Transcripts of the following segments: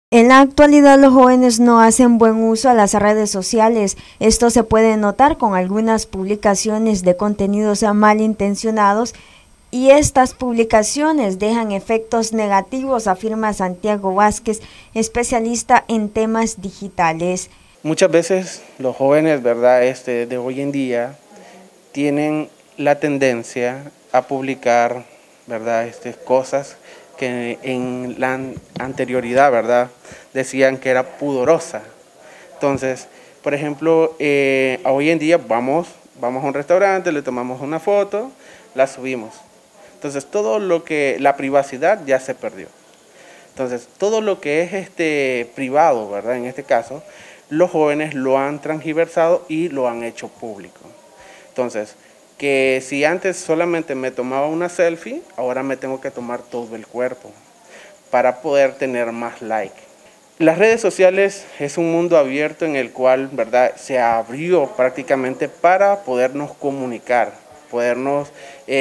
En la actualidad los jóvenes no hacen buen uso a las redes sociales. Esto se puede notar con algunas publicaciones de contenidos malintencionados y estas publicaciones dejan efectos negativos, afirma Santiago Vázquez, especialista en temas digitales. Muchas veces los jóvenes, ¿verdad?, de hoy en día tienen la tendencia a publicar, ¿verdad?, cosas que en la anterioridad, ¿verdad?, decían que era pudorosa. Entonces, por ejemplo, hoy en día vamos a un restaurante, le tomamos una foto, la subimos. Entonces, todo lo que la privacidad ya se perdió. Entonces, todo lo que es privado, ¿verdad?, en este caso, los jóvenes lo han transgiversado y lo han hecho público. Entonces, que si antes solamente me tomaba una selfie, ahora me tengo que tomar todo el cuerpo para poder tener más like. Las redes sociales es un mundo abierto en el cual, ¿verdad?, se abrió prácticamente para podernos comunicar, podernos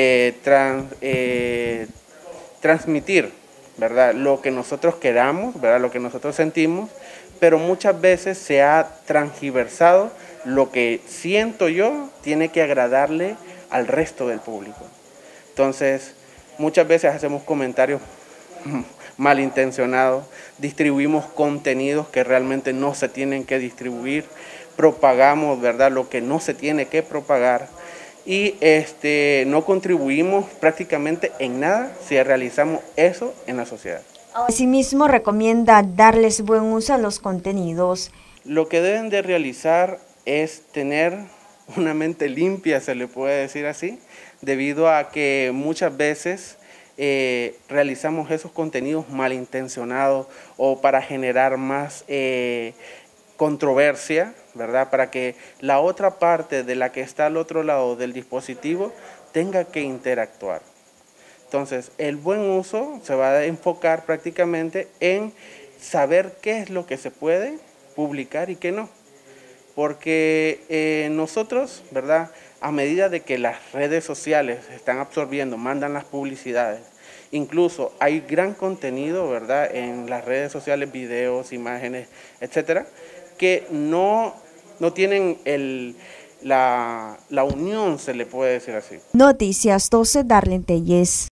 transmitir, ¿verdad?, lo que nosotros queramos, ¿verdad?, lo que nosotros sentimos, pero muchas veces se ha transgiversado lo que siento yo tiene que agradarle al resto del público. Entonces, muchas veces hacemos comentarios malintencionados, distribuimos contenidos que realmente no se tienen que distribuir, propagamos, ¿verdad?, lo que no se tiene que propagar y no contribuimos prácticamente en nada si realizamos eso en la sociedad. Asimismo, recomienda darles buen uso a los contenidos. Lo que deben de realizar es tener una mente limpia, se le puede decir así, debido a que muchas veces realizamos esos contenidos malintencionados o para generar más controversia, ¿verdad?, para que la otra parte de la que está al otro lado del dispositivo tenga que interactuar. Entonces, el buen uso se va a enfocar prácticamente en saber qué es lo que se puede publicar y qué no. Porque nosotros, ¿verdad?, a medida de que las redes sociales están absorbiendo, mandan las publicidades, incluso hay gran contenido, ¿verdad?, en las redes sociales, videos, imágenes, etcétera, que no tienen la unión, se le puede decir así. Noticias 12, Darlene Telles.